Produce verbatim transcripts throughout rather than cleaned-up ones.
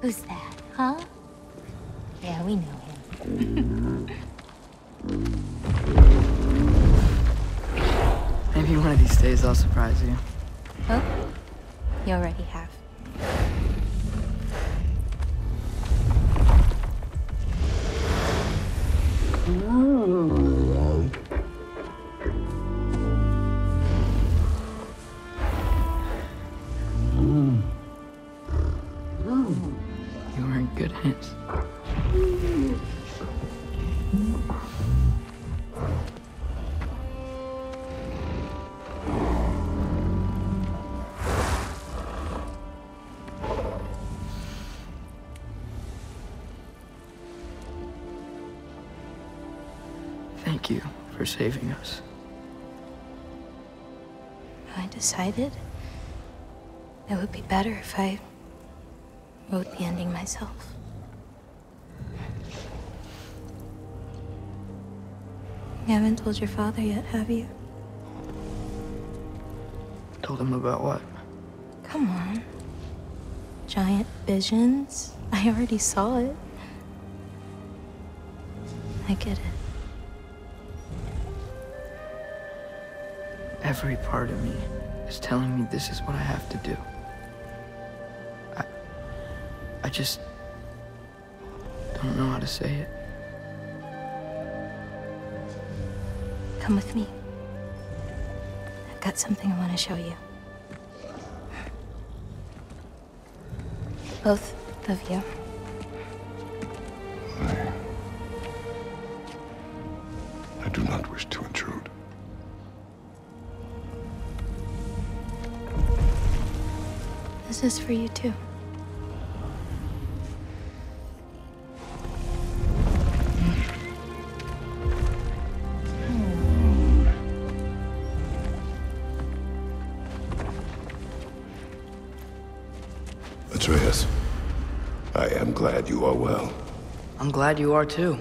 Who's that, huh? Yeah, we know him. Maybe one of these days I'll surprise you. Oh? You already have. You were in good hands. Thank you for saving us. I decided it would be better if I wrote the ending myself. You haven't told your father yet, have you? Told him about what? Come on. Giant visions? I already saw it. I get it. Every part of me is telling me this is what I have to do. I... I just... don't know how to say it. Come with me. I've got something I want to show you. Both of you. I... I do not wish to intrude. This is for you too. Atreus, I am glad you are well. I'm glad you are too.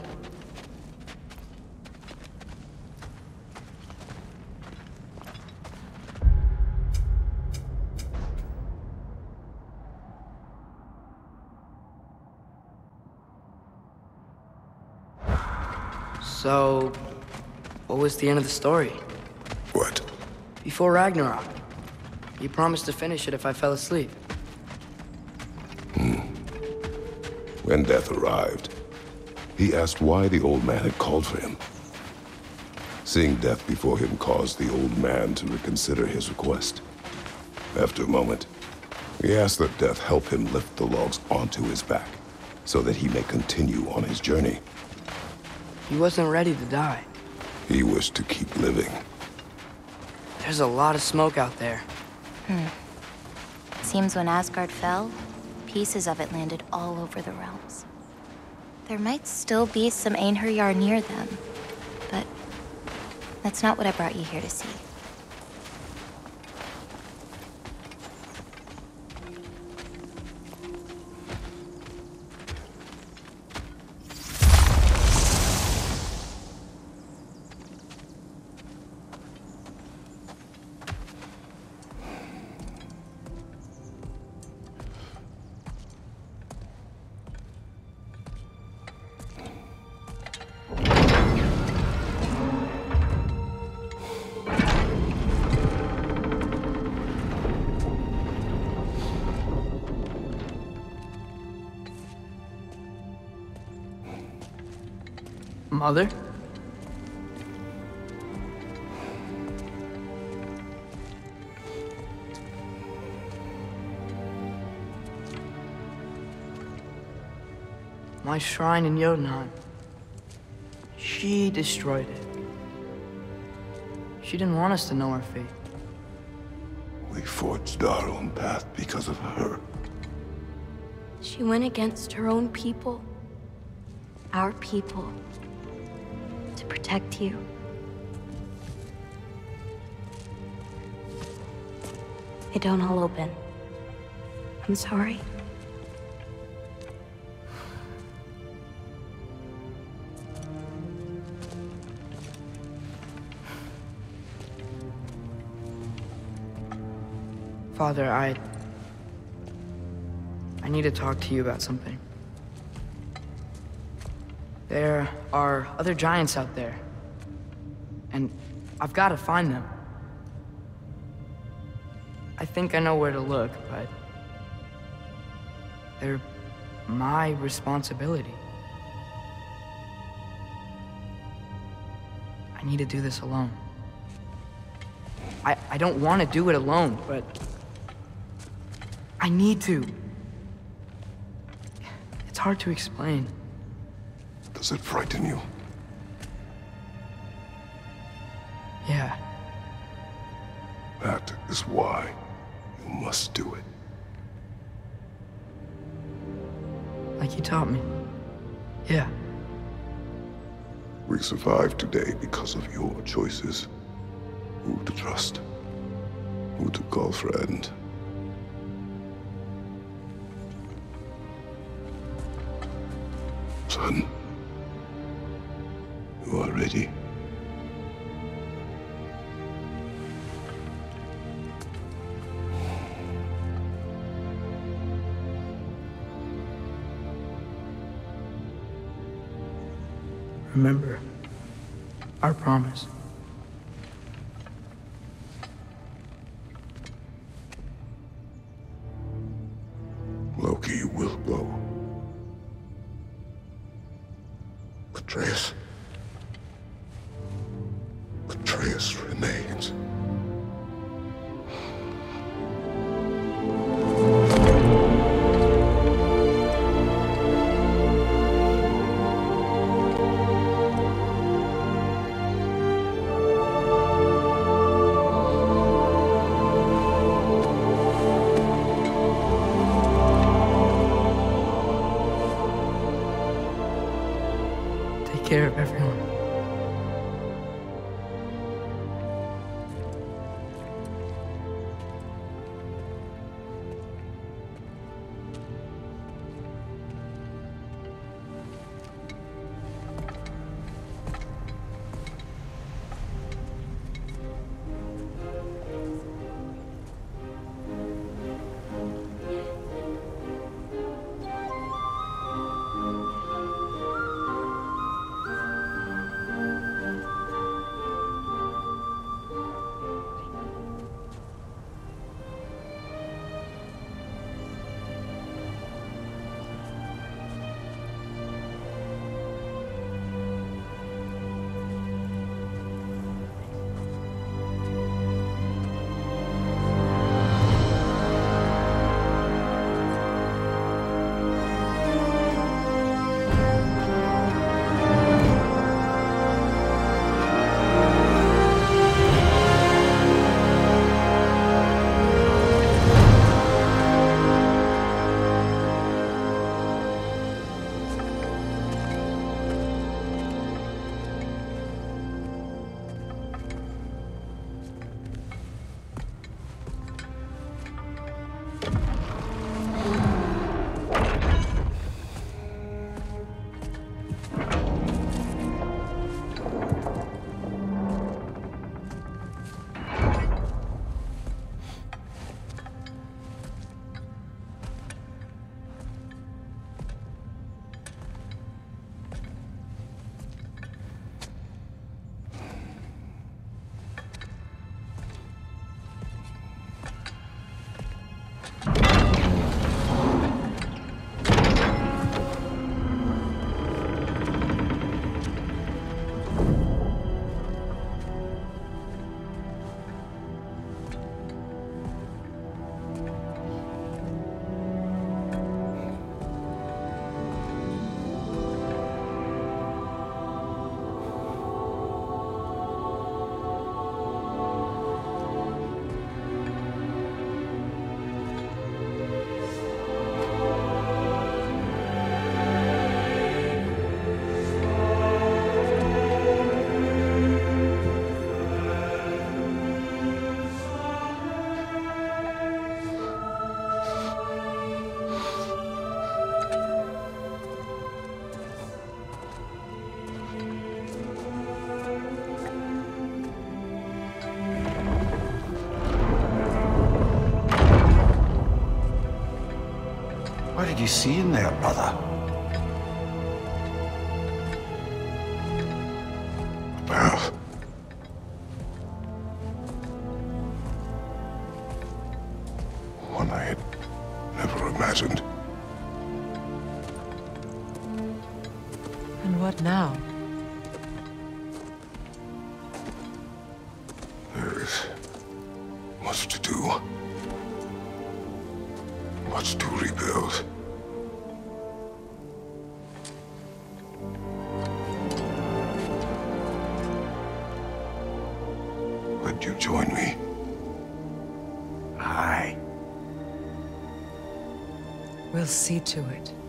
So, what was the end of the story? What? Before Ragnarok, you promised to finish it if I fell asleep. Hmm. When death arrived, he asked why the old man had called for him. Seeing death before him caused the old man to reconsider his request. After a moment, he asked that death help him lift the logs onto his back, so that he may continue on his journey. He wasn't ready to die. He wished to keep living. There's a lot of smoke out there. Hmm. Seems when Asgard fell, pieces of it landed all over the realms. There might still be some Einherjar near them, but that's not what I brought you here to see. Mother? My shrine in Jotunheim. She destroyed it. She didn't want us to know our fate. We forged our own path because of her. She went against her own people. Our people. To protect you. They don't all open. I'm sorry. Father, I... I need to talk to you about something. There are other giants out there, and I've got to find them. I think I know where to look, but they're my responsibility. I need to do this alone. I, I don't want to do it alone, but I need to. It's hard to explain. Does it frighten you? Yeah. That is why you must do it. Like you taught me. Yeah. We survived today because of your choices. Who to trust, who to call friend. Son, you are ready. Remember our promise. Loki will go. Atreus. Atreus remains. Take care of everyone. you see in there, brother? Well, one I had never imagined. And what now? There is much to do. Much to rebuild. Would you join me? Aye. We'll see to it.